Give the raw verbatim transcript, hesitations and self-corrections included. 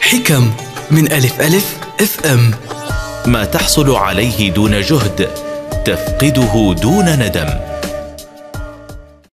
حكم من ألف ألف اف ام. ما تحصل عليه دون جهد تفقده دون ندم.